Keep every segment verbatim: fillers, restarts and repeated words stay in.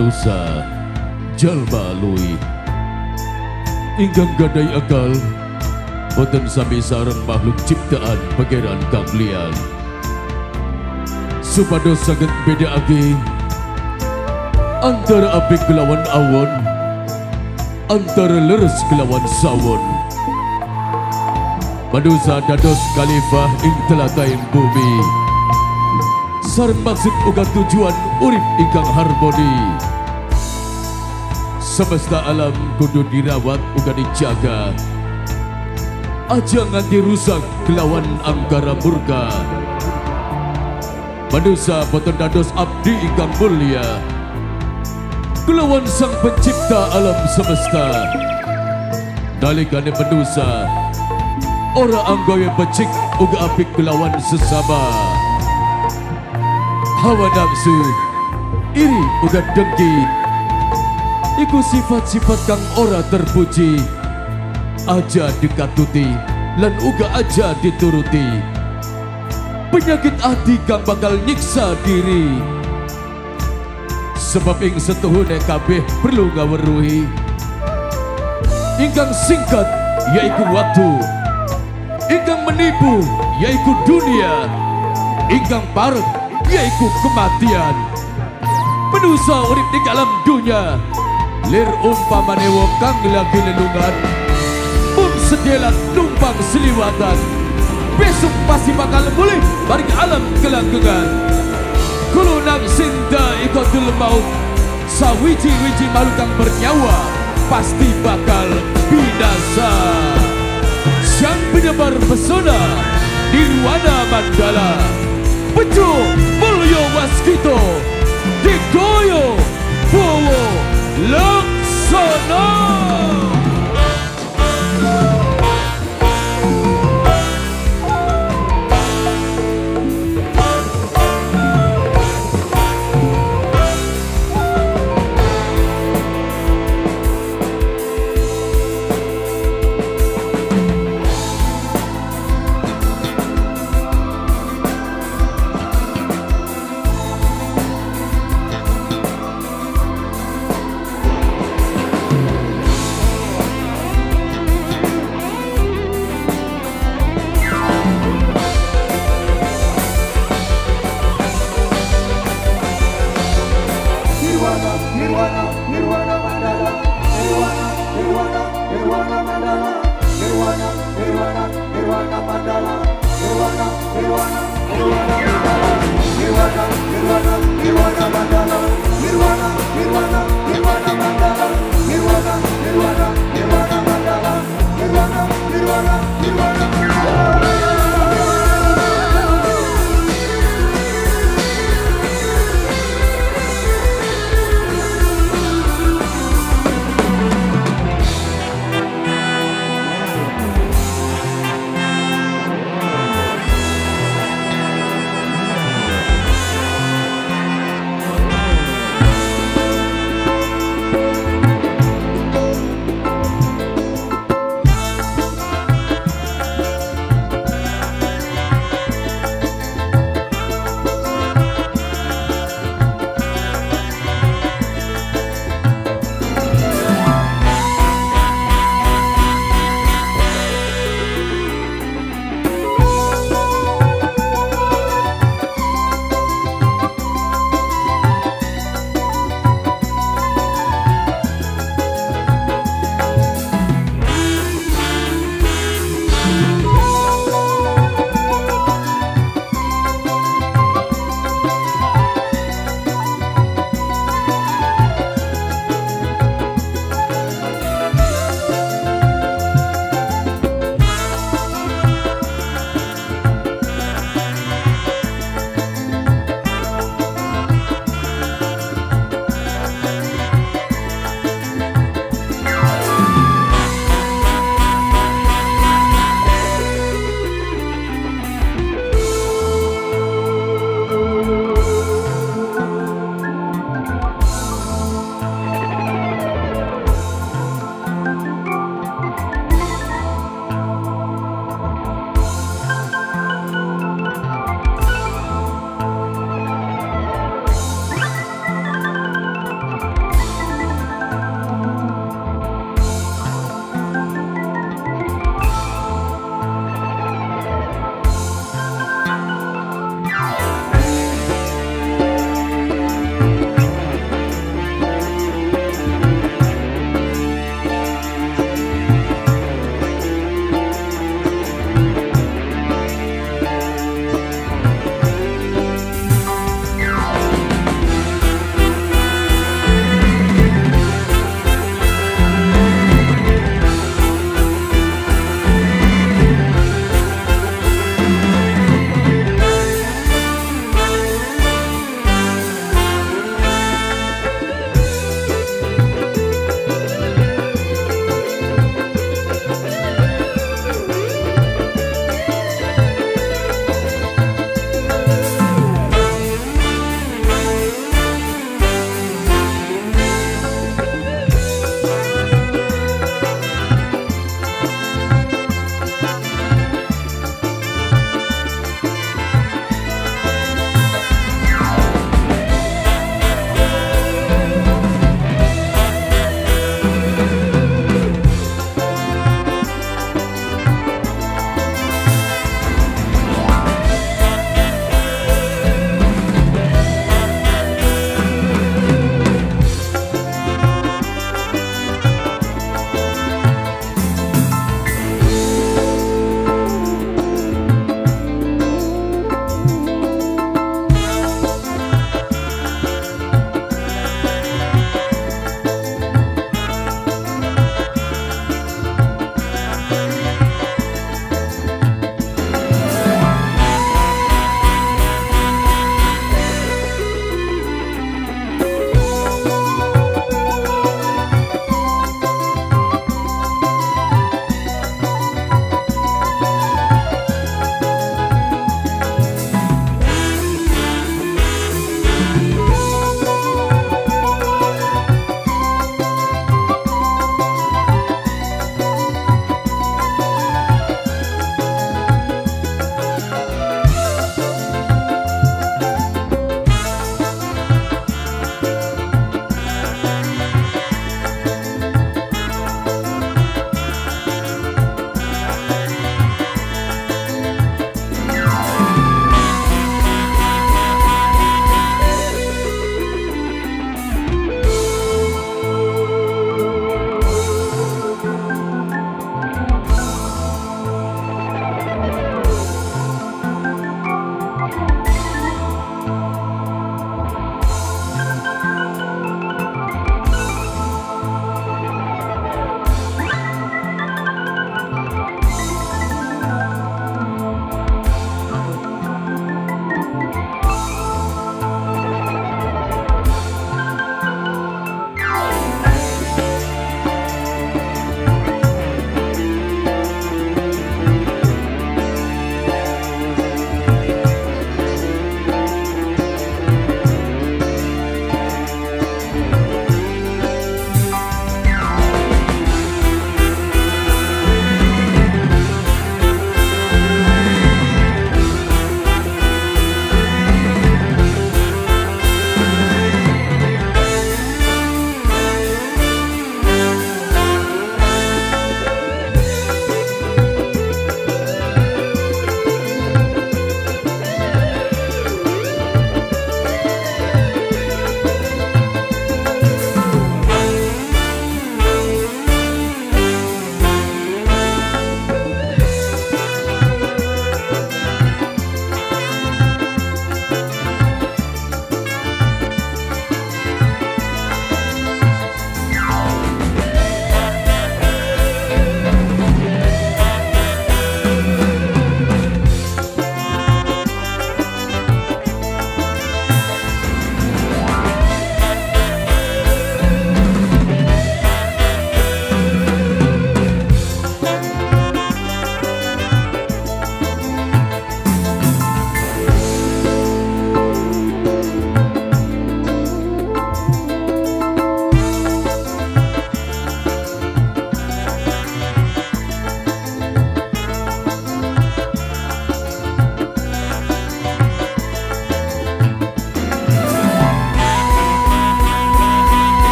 manusia jalma luih ingkang gadai akal boten sami sareng makhluk ciptaan pangeran kang liyan supados saged bedakake antara apik kelawan awon, antara leres kelawan sawon. Manusia dados khalifah ing tlatahing bumi sareng maksud uga tujuan urip ingkang harmoni. Semesta alam kudu dirawat uga dijaga, aja nganti rusak kelawan angkara murka. Manusia boten dados abdi ingkang mulia kelawan sang pencipta alam semesta. Nalikane manusia ora anggawe becik uga apik kelawan sesama. Hawa nafsu, iri uga dengki iku sifat-sifat kang ora terpuji, aja dikatuti lan uga aja dituruti. Penyakit hati kang bakal nyiksa diri, sebab ing setuhune kabeh perlu ngaweruhi. Ingkang singkat yaiku waktu, ingkang menipu yaiku dunia, ingkang parek yaiku kematian. Manusia urip di dalam dunia lir umpamane wong kang lagi lelungan, um sedelat numpang seliwatan, besok pasti bakal mulih balik alam kelanggengan. Kulo nafsin dha'iqatul maut, sawiji-wiji makhluk kang bernyawa pasti bakal binasa. Sang penyebar pesona Nirwana Mandala, Bejo Mulyo Waskito, Digoyo Bowo Laksana.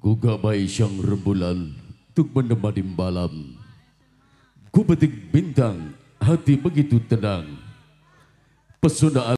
Ku gabay siyang rembulan, tuk menemani malam. Ku petik bintang, hati begitu tenang. Pesona